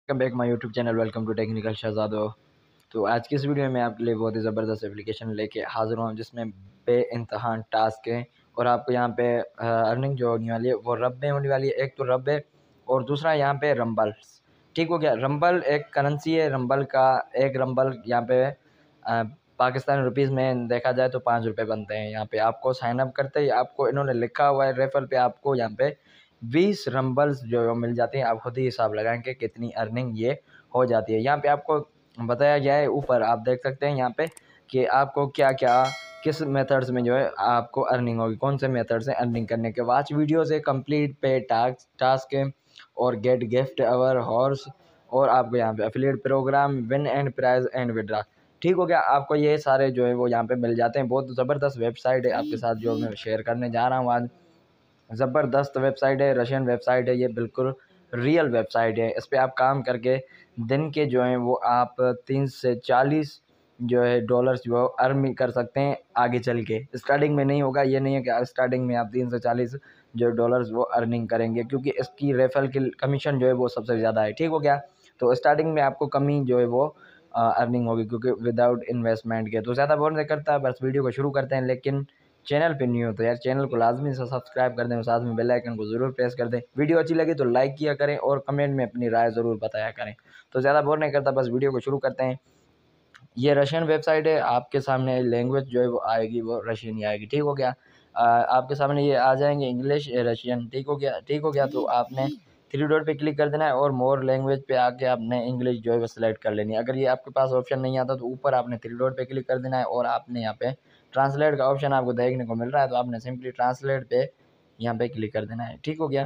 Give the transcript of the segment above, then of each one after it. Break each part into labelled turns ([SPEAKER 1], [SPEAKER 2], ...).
[SPEAKER 1] Welcome back my YouTube channel. Welcome to technical Shahzado. तो आज की इस वीडियो में आपके लिए बहुत ही ज़बरदस्त एप्लीकेशन लेके हाज़िर हूँ जिसमें बेइंतहान टास्क हैं और आपको यहाँ पे अर्निंग जो होने वाली है वो रब में होने वाली है। एक तो रब है और दूसरा यहाँ पे रंबल्स। ठीक हो गया। रंबल एक करेंसी है। रंबल का एक रंबल यहाँ पे पाकिस्तानी रुपीज़ में देखा जाए तो 5 रुपये बनते हैं। यहाँ पे आपको साइन अप करते ही आपको इन्होंने लिखा हुआ है रेफर पे आपको यहाँ पे 20 रंबल्स जो मिल जाते हैं। आप खुद ही हिसाब लगाएं कि कितनी अर्निंग ये हो जाती है। यहाँ पे आपको बताया गया है, ऊपर आप देख सकते हैं यहाँ पे कि आपको क्या क्या किस मेथड्स में जो है आपको अर्निंग होगी, कौन से मेथड से अर्निंग करने के। वॉच वीडियो से कंप्लीट पे टास्क है और गेट गिफ्ट अवर हॉर्स और आपको यहाँ पे affiliate program win and prize and withdraw. ठीक हो गया। आपको ये सारे जो है वो यहाँ पे मिल जाते हैं। बहुत ज़बरदस्त वेबसाइट है आपके साथ जो मैं शेयर करने जा रहा हूँ आज। ज़बरदस्त वेबसाइट है, रशियन वेबसाइट है, ये बिल्कुल रियल वेबसाइट है। इस पर आप काम करके दिन के जो हैं वो आप 30 से 40 जो है डॉलर्स जो अर्न कर सकते हैं आगे चल के। स्टार्टिंग में नहीं होगा, ये नहीं है कि स्टार्टिंग में आप 3 से 40 जो डॉलर्स वो अर्निंग करेंगे, क्योंकि इसकी रेफरल की कमीशन जो है वो सबसे ज़्यादा है। ठीक हो गया। तो स्टार्टिंग में आपको कमी जो है वो अर्निंग होगी, क्योंकि विदाउट इन्वेस्टमेंट के। तो ज़्यादा बोर नहीं करता, बस वीडियो को शुरू करते हैं। लेकिन चैनल पे न्यू हो तो यार चैनल को लाजमी से सब्सक्राइब कर दें और साथ में बेल आइकन को ज़रूर प्रेस कर दें। वीडियो अच्छी लगी तो लाइक किया करें और कमेंट में अपनी राय ज़रूर बताया करें। तो ज़्यादा बोर नहीं करता, बस वीडियो को शुरू करते हैं। ये रशियन वेबसाइट है। आपके सामने लैंग्वेज जो है वो आएगी, वो रशियन ही आएगी। ठीक हो गया। आपके सामने ये आ जाएंगे इंग्लिश, रशियन। ठीक हो गया। ठीक हो गया। तो आपने 3 डॉट पे क्लिक कर देना है और मोर लैंग्वेज पे आके आपने इंग्लिश जो है वो सिलेक्ट कर लेनी है। अगर ये आपके पास ऑप्शन नहीं आता तो ऊपर आपने 3 डॉट पे क्लिक कर देना है और आपने यहाँ पे ट्रांसलेट का ऑप्शन आपको देखने को मिल रहा है, तो आपने सिंपली ट्रांसलेट पे यहाँ पे क्लिक कर देना है। ठीक हो गया।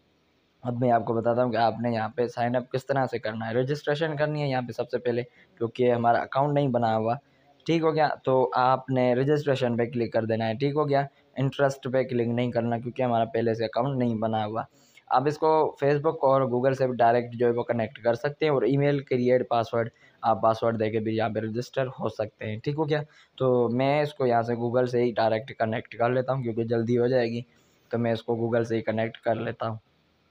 [SPEAKER 1] अब मैं आपको बताता हूँ कि आपने यहाँ पे साइन अप किस तरह से करना है। रजिस्ट्रेशन करनी है यहाँ पे सबसे पहले, क्योंकि हमारा अकाउंट नहीं बना हुआ। ठीक हो गया। तो आपने रजिस्ट्रेशन पे क्लिक कर देना है। ठीक हो गया। इंटरेस्ट पे क्लिक नहीं करना, क्योंकि हमारा पहले से अकाउंट नहीं बना हुआ। आप इसको फेसबुक और गूगल से भी डायरेक्ट जो है वो कनेक्ट कर सकते हैं और ईमेल क्रिएट पासवर्ड, आप पासवर्ड देके भी यहाँ पे रजिस्टर हो सकते हैं। ठीक हो गया। तो मैं इसको यहाँ से गूगल से ही डायरेक्ट कनेक्ट कर लेता हूँ, क्योंकि जल्दी हो जाएगी। तो मैं इसको गूगल से ही कनेक्ट कर लेता हूँ।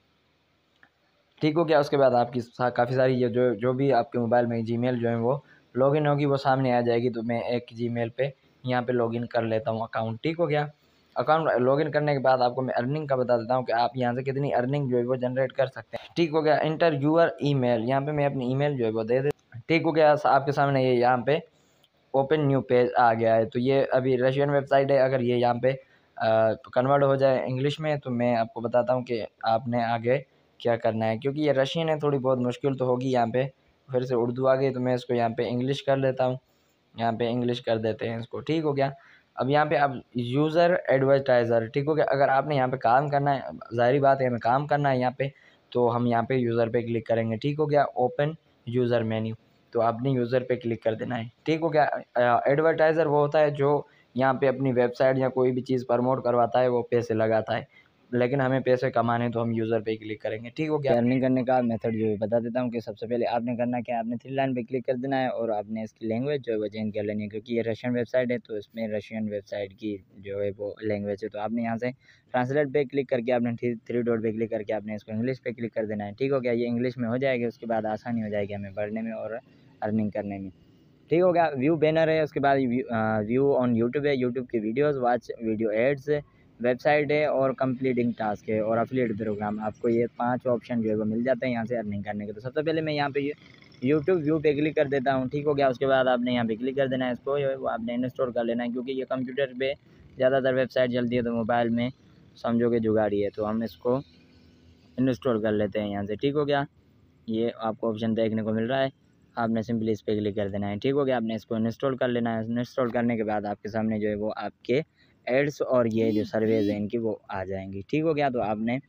[SPEAKER 1] ठीक हो गया। उसके बाद आपकी काफ़ी सारी ये जो भी आपके मोबाइल में जीमेल जो है वो लॉगिन होगी, वो सामने आ जाएगी। तो मैं एक जीमेल पे यहाँ पे लॉगिन कर लेता हूँ अकाउंट। ठीक हो गया। अकाउंट लॉगिन करने के बाद आपको मैं अर्निंग का बता देता हूँ कि आप यहाँ से कितनी अर्निंग जो है वो जनरेट कर सकते हैं। ठीक हो गया। इंटर यूर ईमेल, यहाँ पे मैं अपनी ईमेल जो है वो दे देता। ठीक हो गया। आपके सामने ये यहाँ पे ओपन न्यू पेज आ गया है। तो ये अभी रशियन वेबसाइट है। अगर ये यहाँ पे कन्वर्ट हो जाए इंग्लिश में तो मैं आपको बताता हूँ कि आपने आगे क्या करना है, क्योंकि ये रशियन है, थोड़ी बहुत मुश्किल तो होगी। यहाँ पे फिर से उर्दू आ गई, तो मैं इसको यहाँ पे इंग्लिश कर लेता हूँ। यहाँ पे इंग्लिश कर देते हैं इसको। ठीक हो गया। अब यहाँ पे आप यूज़र एडवर्टाइज़र। ठीक हो गया। अगर आपने यहाँ पे काम करना है, ज़ाहिर बात है हमें काम करना है यहाँ पे, तो हम यहाँ पे यूज़र पे क्लिक करेंगे। ठीक हो गया। ओपन यूज़र मेन्यू, तो आपने यूज़र पे क्लिक कर देना है। ठीक हो गया। एडवर्टाइज़र वो होता है जो यहाँ पे अपनी वेबसाइट या कोई भी चीज़ प्रमोट करवाता है, वो पैसे लगाता है। लेकिन हमें पैसे कमाने तो हम यूज़र पे क्लिक करेंगे। ठीक हो गया। अर्निंग करने का मेथड जो है बता देता हूँ कि सबसे पहले आपने करना क्या है, आपने 3 लाइन पे क्लिक कर देना है और आपने इसकी लैंग्वेज जो है वो चेंज कर लेनी है, क्योंकि ये रशियन वेबसाइट है। तो इसमें रशियन वेबसाइट की जो है वो लैंग्वेज है। तो आपने यहाँ से ट्रांसलेट पे क्लिक करके आपने 3 डॉट पे क्लिक करके आपने इसको इंग्लिश पे क्लिक कर देना है। ठीक हो गया। ये इंग्लिश में हो जाएगी, उसके बाद आसानी हो जाएगी हमें पढ़ने में और अर्निंग करने में। ठीक हो गया। व्यू बैनर है, उसके बाद व्यू ऑन यूट्यूब है, यूट्यूब की videos, watch video ads, website है और कंप्लीटिंग टास्क है और एफिलिएट प्रोग्राम। आपको ये 5 ऑप्शन जो है वो मिल जाते हैं यहाँ से अर्निंग करने के। तो सबसे पहले मैं यहाँ पे यूट्यूब व्यू पे क्लिक कर देता हूँ। ठीक हो गया। उसके बाद आपने यहाँ पे क्लिक कर देना है, इसको वो आपने इंस्टॉल कर लेना है, क्योंकि ये कंप्यूटर पे ज़्यादातर वेबसाइट चलती है, तो मोबाइल में समझो कि जुगाड़ी है। तो हम इसको इंस्टॉल कर लेते हैं यहाँ से। ठीक हो गया। ये आपको ऑप्शन देखने को मिल रहा है, आपने सिंपली इस पर क्लिक कर देना है। ठीक हो गया। आपने इसको इंस्टॉल कर लेना है। इंस्टॉल करने के बाद आपके सामने जो है वो आपके एड्स और ये जो सर्वेज हैं इनकी वो आ जाएंगी। ठीक हो गया। तो आपने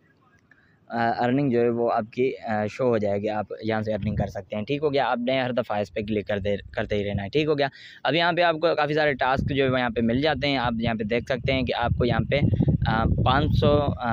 [SPEAKER 1] अर्निंग जो है वो आपकी शो हो जाएगी, आप यहाँ से अर्निंग कर सकते हैं। ठीक हो गया। आपने हर दफ़ा इस पर क्लिक करते ही रहना है। ठीक हो गया। अब यहाँ पे आपको काफ़ी सारे टास्क जो है वो यहाँ पे मिल जाते हैं। आप यहाँ पे देख सकते हैं कि आपको यहाँ पे 500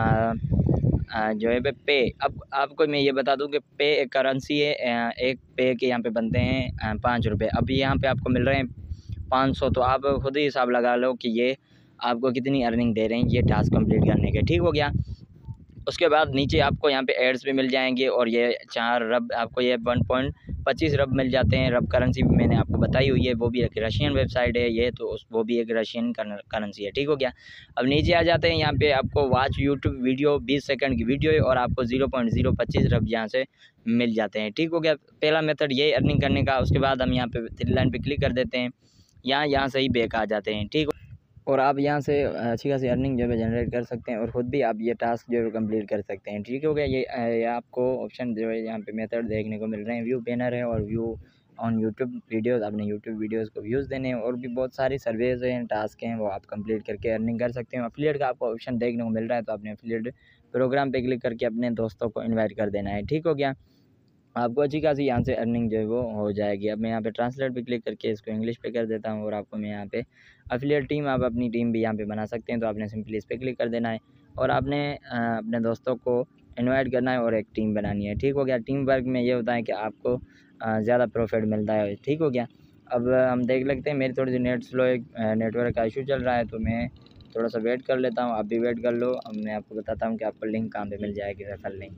[SPEAKER 1] जो है पे। अब आपको मैं ये बता दूं कि पे एक करेंसी है। एक पे के यहाँ पे बनते हैं 5 रुपये। अब यहाँ पे आपको मिल रहे हैं 500, तो आप खुद ही हिसाब लगा लो कि ये आपको कितनी अर्निंग दे रहे हैं ये टास्क कंप्लीट करने के। ठीक हो गया।
[SPEAKER 2] उसके बाद नीचे आपको यहाँ पे एड्स भी मिल जाएंगे और ये 4 रब आपको ये 1.25 रब मिल जाते हैं। रब करेंसी भी मैंने आपको बताई हुई है, वो भी एक रशियन वेबसाइट है ये, तो वो भी एक रशियन करेंसी है। ठीक हो गया। अब नीचे आ जाते हैं, यहाँ पे आपको वॉच यूट्यूब वीडियो 20 सेकंड की वीडियो है और आपको 0.025 रब यहाँ से मिल जाते हैं। ठीक हो गया। पहला मेथड ये अर्निंग करने का। उसके बाद हम यहाँ पे 3 लाइन पे क्लिक कर देते हैं, यहाँ से ही बैक आ जाते हैं। ठीक, और आप यहाँ से अच्छी खासी अर्निंग जो है जनरेट कर सकते हैं और ख़ुद भी आप ये टास्क जो है कंप्लीट कर सकते हैं। ठीक हो गया। ये आपको ऑप्शन जो है यहाँ पे मेथड देखने को मिल रहे हैं। व्यू बैनर है और व्यू ऑन यूट्यूब वीडियोस, आपने यूट्यूब वीडियोस को व्यूज़ देने हैं और भी बहुत सारी सर्वेज हैं, टास्क हैं, वो आप कंप्लीट करके अर्निंग कर सकते हैं। एफिलिएट का आपको ऑप्शन देखने को मिल रहा है, तो आपने एफिलिएट प्रोग्राम पे क्लिक करके अपने दोस्तों को इन्वाइट कर देना है। ठीक हो गया। आपको अच्छी खासी यहाँ से अर्निंग जो है वो हो जाएगी। अब मैं यहाँ पे ट्रांसलेट पे क्लिक करके इसको इंग्लिश पे कर देता हूँ और आपको मैं यहाँ पे एफिलिएट टीम, आप अपनी टीम भी यहाँ पे बना सकते हैं। तो आपने सिंपली इस पर क्लिक कर देना है और आपने अपने दोस्तों को इनवाइट करना है और एक टीम बनानी है। ठीक हो गया। टीम वर्क में ये होता है कि आपको ज़्यादा प्रॉफिट मिलता है। ठीक हो गया। अब हम देख लेते हैं, मेरी थोड़ी सी नेट स्लो, एक नेटवर्क का इशू चल रहा है, तो मैं थोड़ा सा वेट कर लेता हूँ। आप भी वेट कर लो। अब मैं आपको बताता हूँ कि आपको लिंक कहाँ पर मिल जाएगी, रेफर लिंक।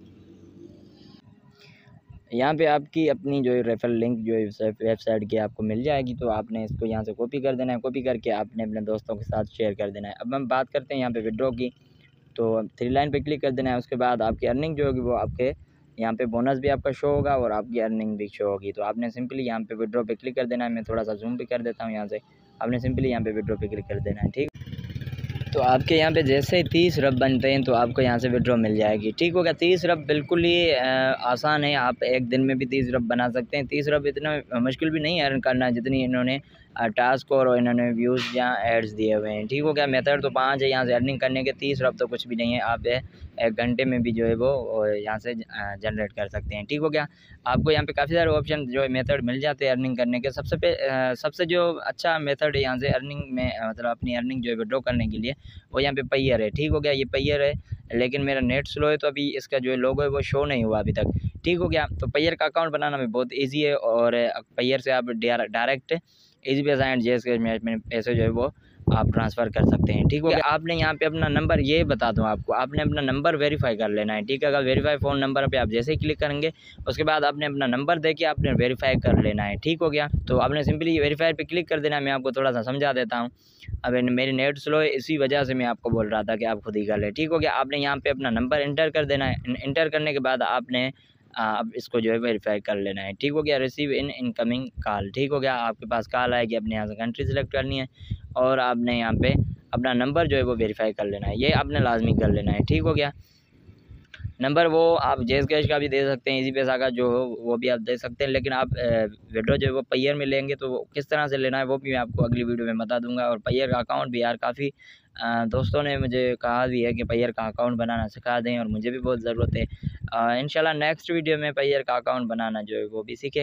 [SPEAKER 2] यहाँ पे आपकी अपनी जो है रेफरल लिंक जो है वेबसाइट की आपको मिल जाएगी, तो आपने इसको यहाँ से कॉपी कर देना है। कॉपी करके आपने अपने दोस्तों के साथ शेयर कर देना है। अब हम बात करते हैं यहाँ पे विड्रॉ की, तो 3 लाइन पे क्लिक कर देना है। उसके बाद आपकी अर्निंग जो होगी वो आपके यहाँ पे बोनस भी आपका शो होगा और आपकी अर्निंग भी शो होगी। तो आपने सिंपली यहाँ पे विड्रॉ पे क्लिक कर देना है। मैं थोड़ा सा जूम भी कर देता हूँ यहाँ से। आपने सिंपली यहाँ पे विड्रॉ पे क्लिक कर देना है। ठीक, तो आपके यहाँ पे जैसे ही 30 रब बनते हैं तो आपको यहाँ से विड्रॉ मिल जाएगी। ठीक हो गया। 30 रब बिल्कुल ही आसान है, आप एक दिन में भी 30 रब बना सकते हैं। 30 रब इतना मुश्किल भी नहीं है अर्न करना, जितनी इन्होंने टास्क और इन्होंने व्यूज़ या एड्स दिए हुए हैं। ठीक हो गया। मेथड तो 5 है यहाँ से अर्निंग करने के, 30 रब तो कुछ भी नहीं है। आप 1 घंटे में भी जो है वो यहाँ से जनरेट कर सकते हैं। ठीक हो गया। आपको यहाँ पे काफ़ी सारे ऑप्शन जो है मेथड मिल जाते हैं अर्निंग करने के। सबसे जो अच्छा मेथड है यहाँ से अर्निंग में, मतलब अपनी अर्निंग जो है विड्रॉ करने के लिए, वो यहाँ पे पेयर है। ठीक हो गया। ये पेयर है, लेकिन मेरा नेट स्लो है तो अभी इसका जो है लोगो है वो शो नहीं हुआ अभी तक। ठीक हो गया। तो पेयर का अकाउंट बनाना भी बहुत ईजी है और पेयर से आप डायरेक्ट ईजी पैसा एंड जेस के में पैसे जो है वो आप ट्रांसफ़र कर सकते हैं। ठीक हो गया। आपने यहाँ पे अपना नंबर, ये बता दूँ आपको, आपने अपना नंबर वेरीफाई कर लेना है। ठीक है। अगर वेरीफाई फ़ोन नंबर पे आप जैसे ही क्लिक करेंगे, उसके बाद आपने अपना नंबर दे के आपने वेरीफाई कर लेना है। ठीक हो गया। तो आपने सिंपली वेरीफाई पे क्लिक कर देना है। मैं आपको थोड़ा सा समझा देता हूँ। अब मेरी नेट स्लो है, इसी वजह से मैं आपको बोल रहा था कि आप खुद ही कर लें। ठीक हो गया। आपने यहाँ पे अपना नंबर इंटर कर देना है। इंटर करने के बाद आपने अब इसको जो है वेरीफाई कर लेना है। ठीक हो गया। Receiving incoming call. ठीक हो गया। आपके पास कॉल आएगी, अपने यहाँ से कंट्री सेलेक्ट करनी है और आपने यहाँ पे अपना नंबर जो है वो वेरीफाई कर लेना है। ये आपने लाजमी कर लेना है। ठीक हो गया। नंबर वो आप जेस कैश का भी दे सकते हैं, इजी पैसा का जो हो वो भी आप दे सकते हैं, लेकिन आप विड्रॉ जो है वो पेयर में लेंगे तो वो किस तरह से लेना है वो भी मैं आपको अगली वीडियो में बता दूंगा। और पेयर का अकाउंट भी यार काफ़ी दोस्तों ने मुझे कहा भी है कि पेयर का अकाउंट बनाना सिखा दें और मुझे भी बहुत ज़रूरत है। इंशाल्लाह नेक्स्ट वीडियो में पेयर का अकाउंट बनाना जो है वो भी सीखें।